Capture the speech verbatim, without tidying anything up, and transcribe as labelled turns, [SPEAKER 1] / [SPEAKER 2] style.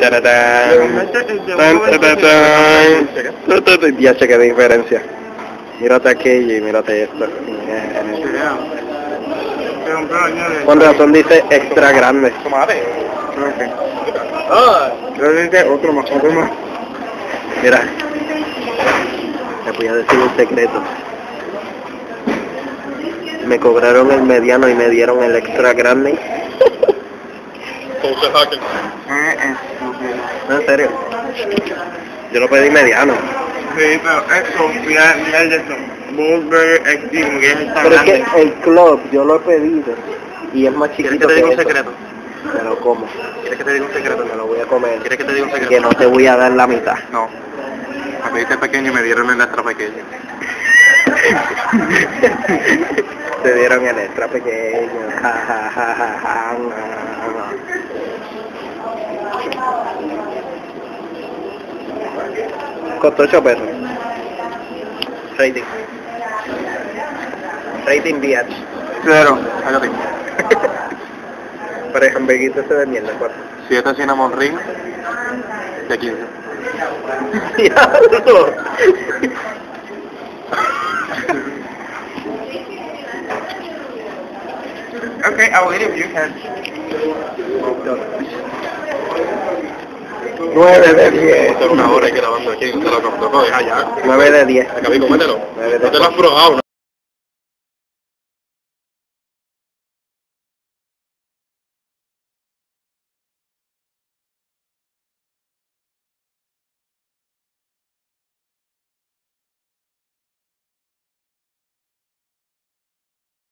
[SPEAKER 1] Taratán. Tan, taratán. Ya sé qué diferencia. Mírate aquello y mírate esto. Con razón dice extra grande.
[SPEAKER 2] Tomate.
[SPEAKER 1] Ah, realmente otro más, otro más. Mira, te voy a decir un secreto. Me cobraron el mediano y me dieron el extra grande. No, en serio. Yo lo pedí mediano.
[SPEAKER 2] Sí, pero eso, mira, mira eso. Burger Extreme, que es el
[SPEAKER 1] Pero es que el club yo lo he pedido y es más chiquito.
[SPEAKER 2] ¿Quieres que te diga un
[SPEAKER 1] eso.
[SPEAKER 2] secreto?
[SPEAKER 1] Me lo como.
[SPEAKER 2] ¿Quieres que te diga un secreto?
[SPEAKER 1] Me lo voy a comer.
[SPEAKER 2] ¿Quieres que te diga un secreto?
[SPEAKER 1] Que no te voy a dar la mitad.
[SPEAKER 2] No. Me pediste pequeño y me dieron el extra pequeño.
[SPEAKER 1] Te dieron el extra pequeño. Ja, ja, ja, ja, ja, ja. Costó ocho pesos. Rating. Rating B H.
[SPEAKER 2] Cero. Hágate.
[SPEAKER 1] Pero el hamburguito ese de mierda, ¿cuánto?
[SPEAKER 2] Siete cinnamon ring de quince.
[SPEAKER 1] ¡Diablo!
[SPEAKER 2] Okay, I will leave you can.
[SPEAKER 1] nueve de diez.
[SPEAKER 2] Una hora grabando aquí, no te lo compro. No, ya, ya.
[SPEAKER 1] nueve de diez.
[SPEAKER 2] Acabé, comételo.
[SPEAKER 1] nueve de
[SPEAKER 2] No te lo has probado, ¿no?